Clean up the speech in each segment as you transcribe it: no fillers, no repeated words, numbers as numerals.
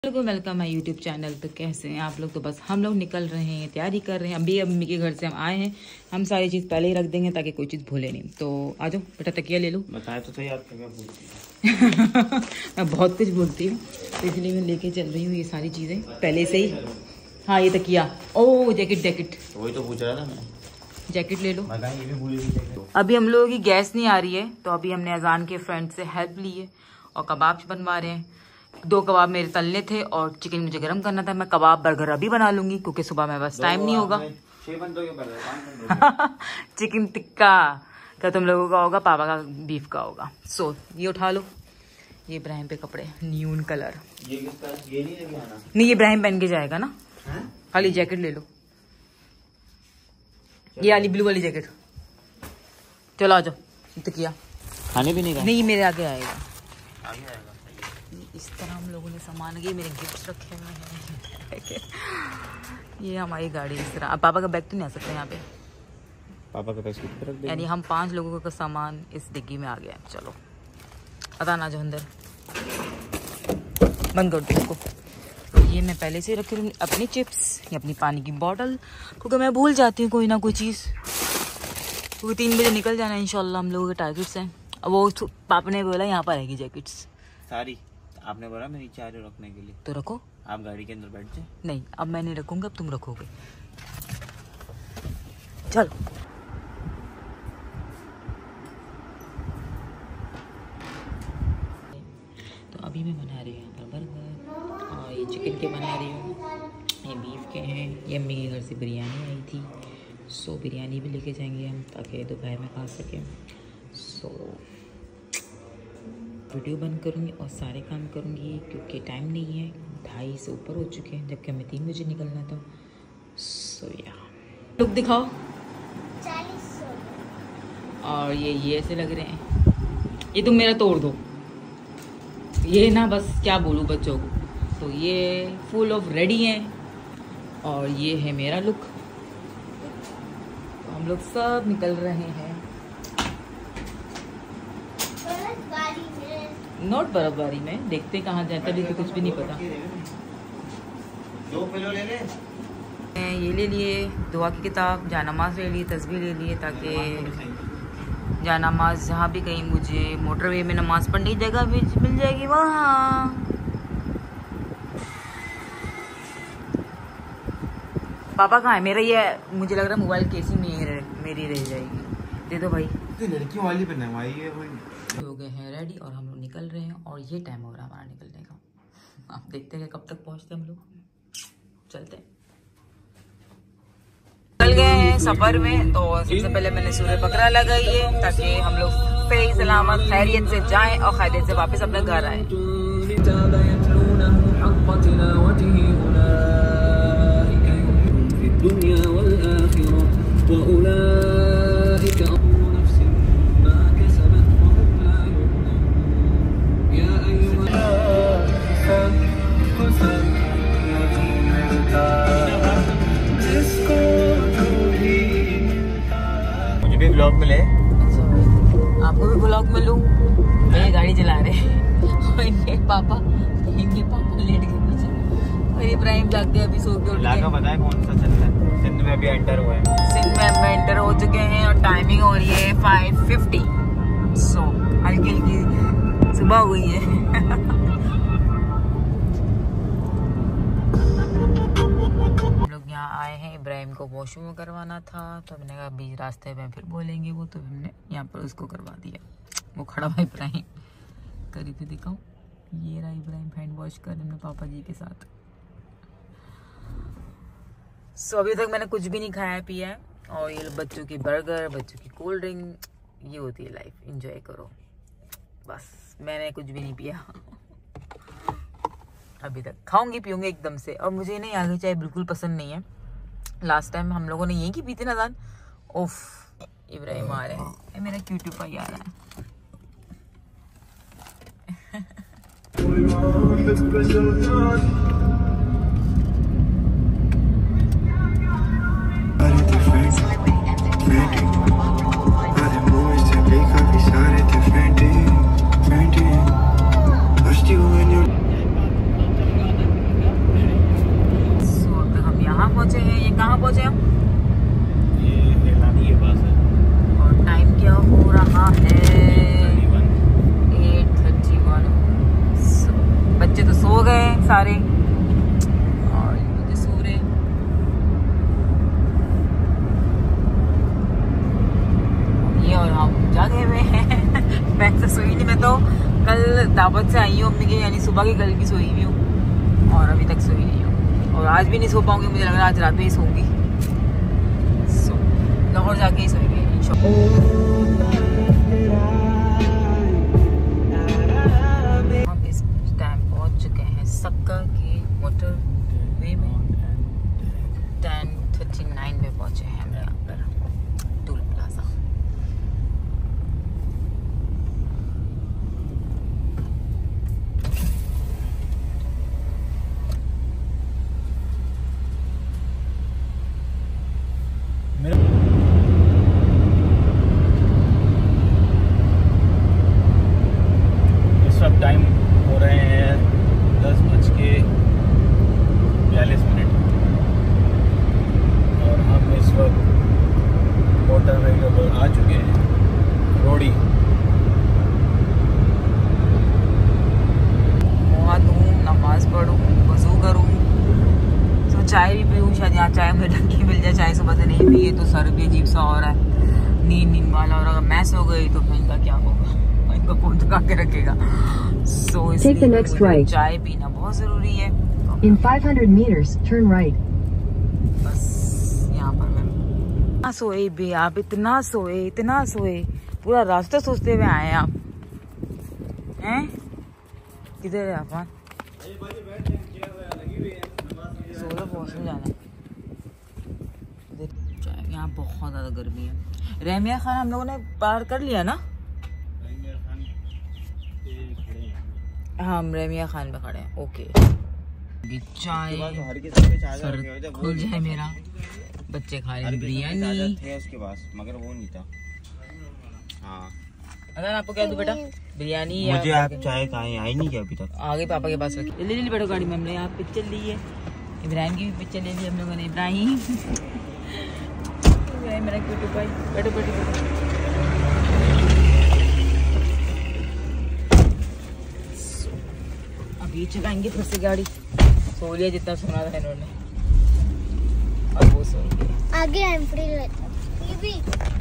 लोगों वेलकम है YouTube channel. तो कैसे हैं आप लोग? तो बस हम लोग निकल रहे हैं, तैयारी कर रहे हैं। अभी अम्मी के घर से हम आए हैं। हम सारी चीज़ पहले ही रख देंगे ताकि कोई चीज़ भूले नहीं। तो आ जाओ बेटा, तकिया ले लो। बताया तो सही, आप क्या बोलती हैं मैं बहुत कुछ बोलती हूँ, तो इसलिए मैं लेके चल रही हूँ ये सारी चीज़ें पहले से ही। हाँ ये तकिया, ओ जैकेट वही तो पूछ रहा था मैं। जैकेट ले लो। ये भी भूल गई। अभी हम लोगों की गैस नहीं आ रही है, तो अभी हमने अजान के फ्रेंड से हेल्प ली है और कबाब बनवा रहे हैं। 2 कबाब मेरे तलने थे और चिकन मुझे गरम करना था। मैं कबाब बर्गर अभी बना लूंगी क्योंकि सुबह में बस टाइम नहीं होगा। 6 बंदों के बर्गर चिकन टिक्का का तुम लोगों का होगा, पापा का बीफ का होगा। सो ये उठा लो, ये इब्राहिम पे कपड़े न्यून कलर। ये किसका? ये नहीं लेके आना। नहीं ये इब्राहिम पहन के जाएगा ना। खाली जैकेट ले लो, ये वाली ब्लू वाली जैकेट। चलो आ जाओ। तकिया खाने पीने का नहीं, मेरे आगे आएगा। आगे आएगा। इस तरह हम लोगों ने सामान ये मेरे गिफ्ट्स रखे हुए हैं। ये हमारी गाड़ी इस तरह। अब पापा का बैग तो नहीं आ सकता यहाँ पे, पापा का पैसे रख दे। यानी हम 5 लोगों का सामान इस डिग्गी में आ गया। चलो अदान आ जाओ अंदर, बंद कर दो इसको। ये मैं पहले से रखी हूँ अपनी चिप्स, ये अपनी पानी की बॉटल, क्योंकि मैं भूल जाती हूँ कोई ना कोई चीज़। क्योंकि 3 बजे निकल जाना है इंशाल्लाह। हम लोगों के टारगेट्स हैं। अब वो पापा ने बोला यहाँ पर रहेगी जैकेट्स सारी। आपने बोला मैं नीचे आ रही हूँ रखने के लिए, तो रखो। आप गाड़ी के अंदर बैठ जाए। नहीं अब मैं नहीं रखूंगा, अब तुम रखोगे। चलो तो अभी मैं बना रही हूँ यहाँ पर बर्गर, और ये चिकन के बना रही हूँ, ये बीफ के हैं। ये अम्मी के घर से बिरयानी आई थी, सो बिरयानी भी लेके जाएंगे हम ताकि दोपहर में खा सकें। सो वीडियो बंद करूँगी और सारे काम करूँगी क्योंकि टाइम नहीं है। 2:30 से ऊपर हो चुके हैं, जबकि हमें 3 बजे निकलना था। सो या लुक दिखाओ। 40 और ये ऐसे लग रहे हैं। ये तुम मेरा तोड़ दो, ये ना बस क्या बोलूँ बच्चों को। तो ये फुल ऑफ रेडी हैं और ये है मेरा लुक। तो हम लोग सब निकल रहे हैं। नोट बर्फबारी में देखते कहाँ जाए, तभी तो कुछ भी नहीं पता। 2 किलो ले ले। ये ले लिए दुआ की किताब, जानामाज ले लिए, तस्बीह ले लिए, ताकि जानामाज जहाँ भी कहीं मुझे मोटरवे में नमाज पढ़ने की जगह भी मिल जाएगी वहाँ। पापा कहाँ है मेरा? ये मुझे लग रहा है मोबाइल केसिंग में मेरी रह जाएगी। दे दो भाई। लड़कियों वाली बनवाई है भाई। हो गए हैं रेडी और हम लोग निकल रहे हैं, और ये टाइम हो रहा है हमारा निकलने का। आप देखते हैं कब तक पहुंचते हैं हम लोग। चलते हैं। निकल गए हैं सफर में। तो सबसे पहले मैंने सूर्य बकरा लगाई है ताकि हम लोग सही सलामत खैरियत से जाएं और खैरियत से वापस अपने घर आए। मुझे भी ब्लॉग मिले, आपको भी ब्लॉग मिलूं। ये गाड़ी चला रहे हैं और इनके पापा लेट गए पीछे, और इब्राहिम जाग गया अभी सो के उठ इलाका के। पता है कौन सा चल रहा है? सिंध में अभी एंटर हुआ है। सिंध में हम एंटर हो चुके हैं और टाइमिंग हो रही है 5:50। सो हल्की हल्की सुबह हो गई है। हम लोग यहाँ आए हैं, इब्राहिम को वॉशरूम करवाना था, तो हमने कहा अभी रास्ते में फिर बोलेंगे वो, तो हमने यहाँ पर उसको करवा दिया। वो खड़ा हुआ इब्राहिम, करीब से दिखाऊं। ये रहा इब्राहिम हैंड वॉश कर रहे पापा जी के साथ। सो अभी तक मैंने कुछ भी नहीं खाया पिया है, और ये बच्चों की बर्गर, बच्चों की कोल्ड ड्रिंक, ये होती है लाइफ। एंजॉय करो बस। मैंने कुछ भी नहीं पिया अभी तक। खाऊंगी पीऊंगी एकदम से। और मुझे नहीं आगे चाय बिल्कुल पसंद नहीं है। लास्ट टाइम हम लोगों ने यही की पी थी ना दान। ओफ इब्राहिम आ रहा है, मेरा क्यूटू पाई आ रहा है। पहुंचे हम? ये हेलानी के पास है। और टाइम क्या हो रहा है? 8:31। बच्चे तो सो गए सारे और ये मुझे सो रहे। ये और हम जागे हुए हैं। मैं तो सोई नहीं, मैं तो कल दावत से आई हूँ अपनी के, यानी सुबह की कल की सोई हुई हूँ और अभी तक सोई नहीं हूँ और आज भी नहीं सो पाऊंगी। मुझे लग रहा है आज रात में ही सोऊंगी। लाहौर जाके ही सोएंगे हम इस टाइम पहुंच चुके हैं सक्का के मोटर वे में। 10:39 में पहुंचे हैं हम यहाँ पर टूल प्लाजा। इस वक्त टाइम हो रहे हैं 10:42 और हम इस वक्त मोटरवे के ऊपर आ चुके हैं। रोड़ी मुँह धोऊं, नमाज पढ़ूं, वजू करूं, तो चाय भी पीऊं। शायद यहाँ चाय में ढंकी मिल जाए। चाय सुबह से नहीं पी है तो सर भी अजीब सा हो रहा है, नींद वाला। और अगर मैस हो गई तो फिर इनका क्या होगा, इनको कौन टका के रखेगा। सो इसलिए चाय पीना बहुत जरूरी है। In 500 meters, turn right. बस यहाँ पर मैं इतना सोए भी, आप इतना सोए, पूरा रास्ता सोचते हुए आए आप हैं। किधर है आप? वॉशरूम जाना है। यहाँ बहुत ज्यादा गर्मी है। रहमिया खान हम लोगों ने पार कर लिया ना? हाँ, हम रहमिया खान पे खड़े हैं। ओके, चाय सर खुल जाए मेरा। बच्चे खा रहे हैं बिरयानी। थे उसके पास मगर वो नहीं था। हाँ, अगर आपको क्या दूं बेटा, बिरयानी या मुझे आप चाय कहाँ आई नहीं क्या अभी तक? आगे पापा के पास रखी। जल्दी बैठो गाड़ी में। हमने यहाँ पिक्चर ली है, इब्राहिम की भी पिक्चर ले ली हम लोगों ने। इब्राहिम मेरा क्यूट भाई, बैठो बैठो बैठो। अब ये चलाएंगे फिर से गाड़ी। सो लिया जितना सोना था इन्होंने, और वो सो गए। आगे आई एम फ्री रहता ये भी।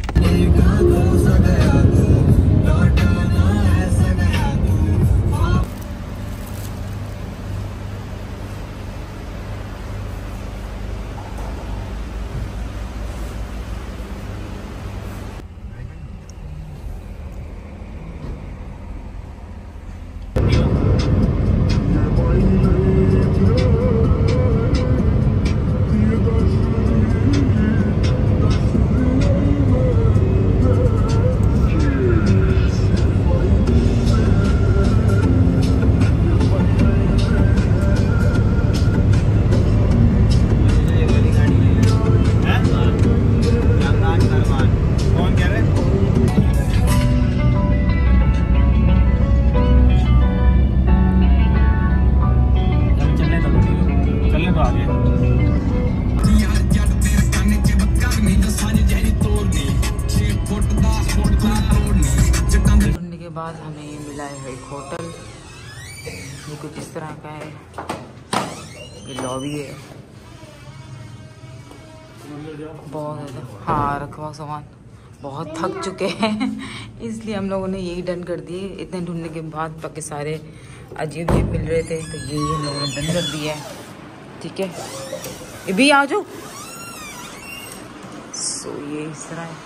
बाद हमें मिला है एक होटल। ये कुछ इस तरह का है, ये लॉबी है। बहुत हाँ रखा हुआ सामान। बहुत थक चुके हैं इसलिए हम लोगों ने यही डन कर दिए। इतने ढूंढने के बाद बाकी सारे अजीब अजीब मिल रहे थे तो यही हम लोगों ने डन कर दिया है। ठीक है, ये भी आ जाओ। सो ये इस तरह है।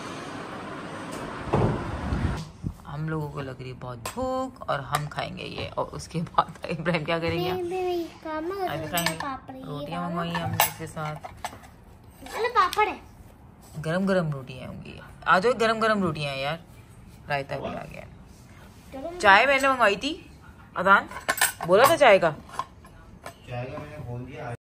हम लोगों को लग रही है बहुत भूख और हम खाएंगे ये, और उसके बाद इब्राहिम क्या करेंगे? अभी खाएंगे। रोटियां मंगवाई हमने इसके साथ। पापड़ है, गरम गरम रोटियां होंगी। आ जाओ, गरम गरम रोटियां हैं यार। रायता भी आ गया। चाय मैंने मंगवाई थी, अदान बोला था चाय का। मैंने बोल दिया।